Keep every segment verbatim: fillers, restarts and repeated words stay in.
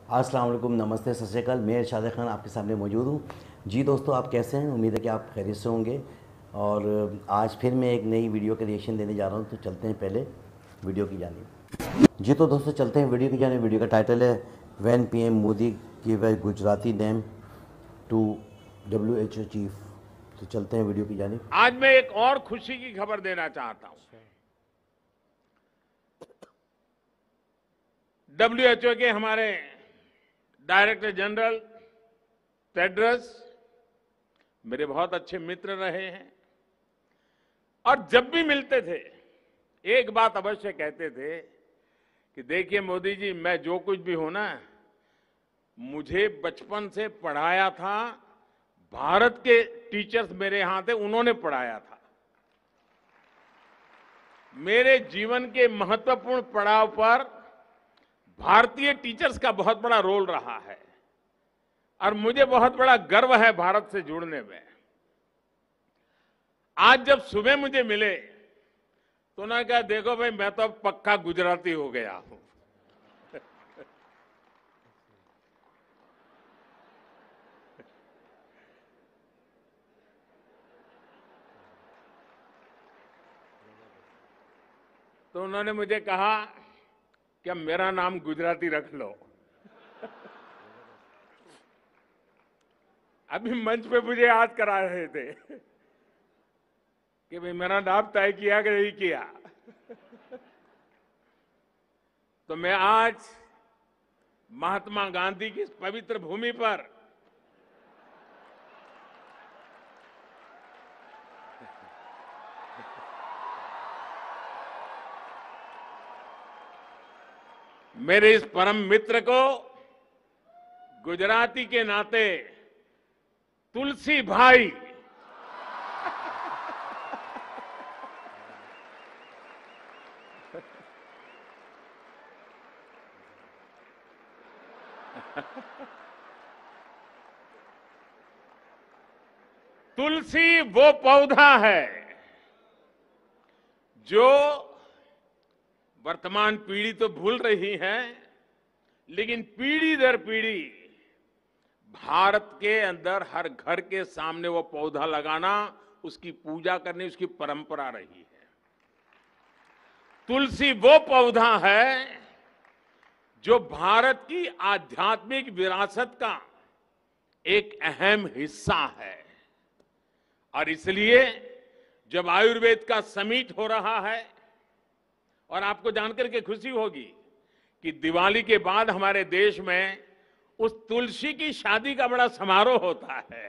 अस्सलाम वालेकुम, नमस्ते, सत श्री अकाल। मैं इरशाद खान आपके सामने मौजूद हूँ। जी दोस्तों, आप कैसे हैं? उम्मीद है कि आप खैरियत से होंगे। और आज फिर मैं एक नई वीडियो का रिएक्शन देने जा रहा हूँ, तो चलते हैं पहले वीडियो की जानिब। जी तो दोस्तों, चलते हैं वीडियो की जानिब। वीडियो का टाइटल है when PM Modi give a Gujarati name to W H O chief. तो चलते हैं वीडियो की जानिब। आज मैं एक और खुशी की खबर देना चाहता हूं। डब्ल्यू एच ओ के हमारे डायरेक्टर जनरल टेड्रस मेरे बहुत अच्छे मित्र रहे हैं और जब भी मिलते थे एक बात अवश्य कहते थे कि देखिए मोदी जी, मैं जो कुछ भी हूं ना, मुझे बचपन से पढ़ाया था भारत के टीचर्स मेरे यहां थे, उन्होंने पढ़ाया था। मेरे जीवन के महत्वपूर्ण पड़ाव पर भारतीय टीचर्स का बहुत बड़ा रोल रहा है और मुझे बहुत बड़ा गर्व है भारत से जुड़ने में। आज जब सुबह मुझे मिले तो उन्होंने कहा, देखो भाई, मैं तो अब पक्का गुजराती हो गया हूं। तो उन्होंने मुझे कहा कि अब मेरा नाम गुजराती रख लो। अभी मंच पे मुझे याद करा रहे थे कि भाई मेरा नाम तय किया कि नहीं किया। तो मैं आज महात्मा गांधी की इस पवित्र भूमि पर मेरे इस परम मित्र को गुजराती के नाते तुलसी भाई तुलसी वो पौधा है जो वर्तमान पीढ़ी तो भूल रही है, लेकिन पीढ़ी दर पीढ़ी भारत के अंदर हर घर के सामने वो पौधा लगाना, उसकी पूजा करनी, उसकी परंपरा रही है। तुलसी वो पौधा है जो भारत की आध्यात्मिक विरासत का एक अहम हिस्सा है। और इसलिए जब आयुर्वेद का समिट हो रहा है, और आपको जानकर के खुशी होगी कि दिवाली के बाद हमारे देश में उस तुलसी की शादी का बड़ा समारोह होता है।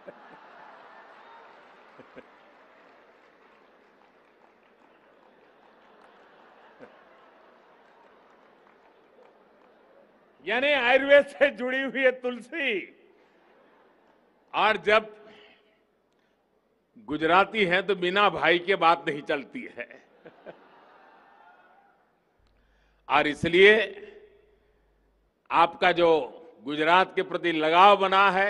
यानी आयुर्वेद से जुड़ी हुई है तुलसी। और जब गुजराती है तो बिना भाई के बात नहीं चलती है। और इसलिए आपका जो गुजरात के प्रति लगाव बना है,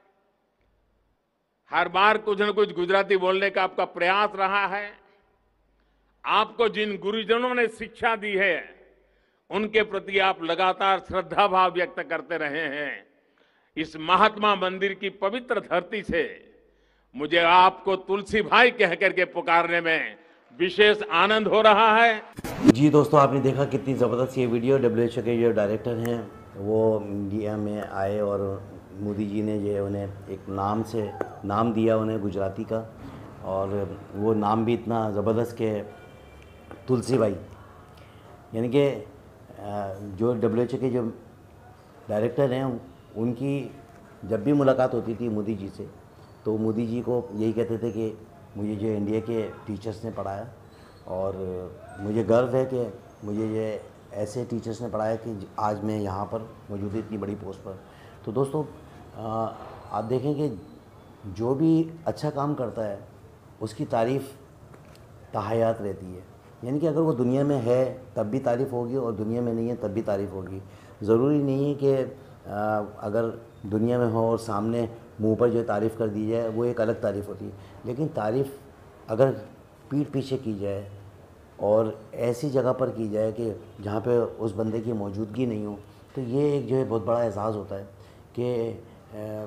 हर बार कुछ न कुछ गुजराती बोलने का आपका प्रयास रहा है, आपको जिन गुरुजनों ने शिक्षा दी है उनके प्रति आप लगातार श्रद्धा भाव व्यक्त करते रहे हैं। इस महात्मा मंदिर की पवित्र धरती से मुझे आपको तुलसी भाई कह करके पुकारने में विशेष आनंद हो रहा है। जी दोस्तों, आपने देखा कितनी ज़बरदस्त ये वीडियो। डब्ल्यू एच ओ के जो डायरेक्टर हैं वो इंडिया में आए और मोदी जी ने जो उन्हें एक नाम से नाम दिया उन्हें गुजराती का, और वो नाम भी इतना ज़बरदस्त के तुलसी भाई। यानी कि जो डब्ल्यू एच ओ के जो डायरेक्टर हैं उनकी जब भी मुलाकात होती थी मोदी जी से, तो मोदी जी को यही कहते थे कि मुझे जो इंडिया के टीचर्स ने पढ़ाया, और मुझे गर्व है कि मुझे ये ऐसे टीचर्स ने पढ़ाया कि आज मैं यहाँ पर मौजूद हूँ इतनी बड़ी पोस्ट पर। तो दोस्तों, आप देखें कि जो भी अच्छा काम करता है उसकी तारीफ़ ताहयात रहती है। यानी कि अगर वो दुनिया में है तब भी तारीफ़ होगी और दुनिया में नहीं है तब भी तारीफ़ होगी। ज़रूरी नहीं है कि अगर दुनिया में हो और सामने मुंह पर जो तारीफ़ कर दी जाए वो एक अलग तारीफ़ होती है, लेकिन तारीफ़ अगर पीठ पीछे की जाए और ऐसी जगह पर की जाए कि जहाँ पे उस बंदे की मौजूदगी नहीं हो, तो ये एक जो है बहुत बड़ा एहसास होता है कि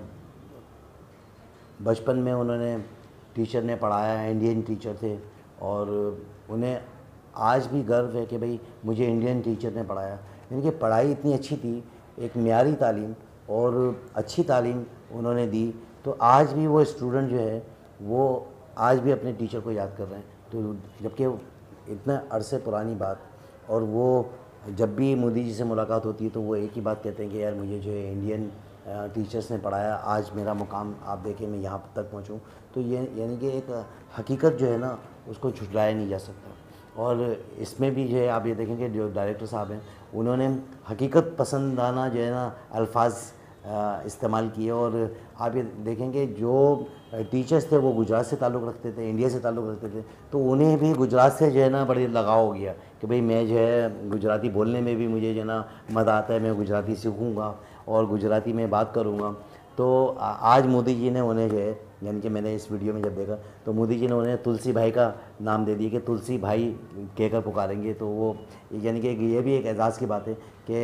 बचपन में उन्होंने टीचर ने पढ़ाया, इंडियन टीचर थे, और उन्हें आज भी गर्व है कि भाई मुझे इंडियन टीचर ने पढ़ाया। इनकी पढ़ाई इतनी अच्छी थी, एक मियारी तालीम और अच्छी तालीम उन्होंने दी, तो आज भी वो स्टूडेंट जो है वो आज भी अपने टीचर को याद कर रहे हैं। तो जबकि इतना अरसे पुरानी बात, और वो जब भी मोदी जी से मुलाकात होती है तो वो एक ही बात कहते हैं कि यार मुझे जो है इंडियन टीचर्स ने पढ़ाया, आज मेरा मुकाम आप देखें मैं यहाँ तक पहुँचूँ। तो ये यानी कि एक हकीकत जो है ना उसको झुठलाया नहीं जा सकता। और इसमें भी जो है आप ये देखेंगे जो डायरेक्टर साहब हैं उन्होंने हकीकत पसंदाना जो है ना अल्फाज इस्तेमाल किए। और आप ये देखेंगे जो टीचर्स थे वो गुजरात से ताल्लुक़ रखते थे, इंडिया से ताल्लुक़ रखते थे, तो उन्हें भी गुजरात से जो है ना बड़ी लगाव हो गया कि भाई मैं जो है गुजराती बोलने में भी मुझे जो है ना मज़ा आता है, मैं गुजराती सीखूँगा और गुजराती में बात करूँगा। तो आज मोदी जी ने उन्हें जो है, यानी कि मैंने इस वीडियो में जब देखा तो मोदी जी ने उन्हें तुलसी भाई का नाम दे दिया कि तुलसी भाई कहकर पुकारेंगे। तो वो यानी कि ये भी एक एजाज़ की बात है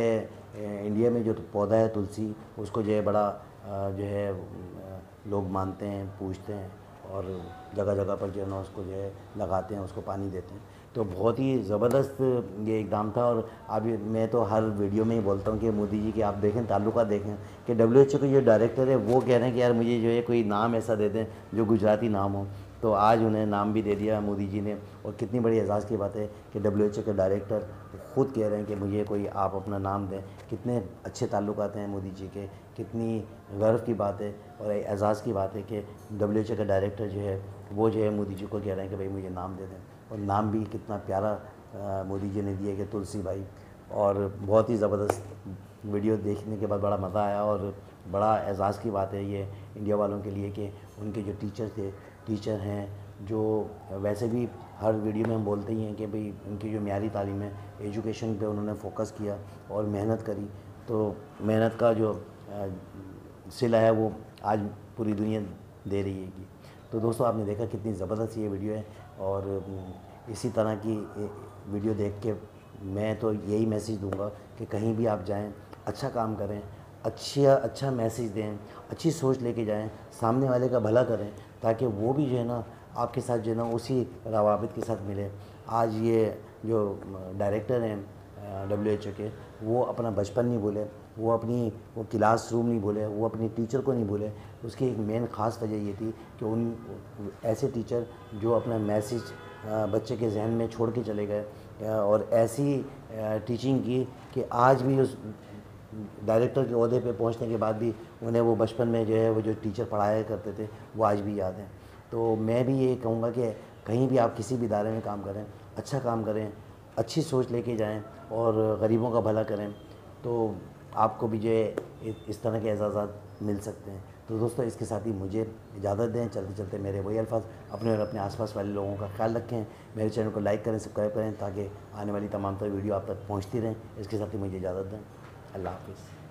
कि इंडिया में जो पौधा है तुलसी, उसको जो है बड़ा जो है लोग मानते हैं, पूजते हैं, और जगह जगह पर जो है ना उसको जो है लगाते हैं, उसको पानी देते हैं। तो बहुत ही ज़बरदस्त ये इक़दाम था। और अभी मैं तो हर वीडियो में ही बोलता हूँ कि मोदी जी की आप देखें ताल्लुका देखें कि डब्ल्यू एच ओ के जो डायरेक्टर है वो कह रहे हैं कि यार मुझे जो है कोई नाम ऐसा दे दें जो गुजराती नाम हो। तो आज उन्हें नाम भी दे दिया मोदी जी ने। और कितनी बड़ी एजाज़ की बात है कि डब्ल्यू एच ओ के डायरेक्टर ख़ुद कह रहे हैं कि मुझे कोई आप अपना नाम दें। कितने अच्छे ताल्लुकात हैं मोदी जी के, कितनी गर्व की बात है और एजाज़ की बात है कि डब्ल्यू एच ओ का डायरेक्टर जो है वो जो है मोदी जी को कह रहे हैं कि भाई मुझे नाम दे दें। और नाम भी कितना प्यारा मोदी जी ने दिया कि तुलसी भाई। और बहुत ही ज़बरदस्त वीडियो देखने के बाद बड़ा मज़ा आया, और बड़ा एजाज़ की बात है ये इंडिया वालों के लिए कि उनके जो टीचर थे, टीचर हैं जो वैसे भी हर वीडियो में हम बोलते ही हैं कि भाई उनकी जो मियारी तालीम है, एजुकेशन पे उन्होंने फोकस किया और मेहनत करी। तो मेहनत का जो सिला है वो आज पूरी दुनिया दे रही है। तो दोस्तों आपने देखा कितनी ज़बरदस्त ये वीडियो है, और इसी तरह की वीडियो देख के मैं तो यही मैसेज दूंगा कि कहीं भी आप जाएं अच्छा काम करें, अच्छा अच्छा मैसेज दें, अच्छी सोच लेके जाएं, सामने वाले का भला करें, ताकि वो भी जो है ना आपके साथ जो है ना उसी रवाबित के साथ मिले। आज ये जो डायरेक्टर हैं डब्ल्यू एच ओ के, वो अपना बचपन नहीं भूले, वो अपनी वो क्लास रूम नहीं भूले, वो अपनी टीचर को नहीं भूले। उसकी एक मेन ख़ास वजह ये थी कि उन ऐसे टीचर जो अपना मैसेज बच्चे के जहन में छोड़ के चले गए, और ऐसी टीचिंग की कि आज भी उस डायरेक्टर के ओहदे पे पहुंचने के बाद भी उन्हें वो बचपन में जो है वो जो टीचर पढ़ाया करते थे वो आज भी याद हैं। तो मैं भी ये कहूँगा कि कहीं भी आप किसी भी इदारे में काम करें, अच्छा काम करें, अच्छी सोच लेके जाएं और गरीबों का भला करें, तो आपको भी जो है इस तरह के एजाज़ात मिल सकते हैं। तो दोस्तों इसके साथ ही मुझे इजाज़त दें। चलते चलते मेरे वही अल्फाज, अपने और अपने आसपास वाले लोगों का ख्याल रखें। मेरे चैनल को लाइक करें, सब्सक्राइब करें, ताकि आने वाली तमाम तरह वीडियो आप तक पहुँचती रहें। इसके साथ ही मुझे इजाज़त दें। अल्लाह हाफ़िज़।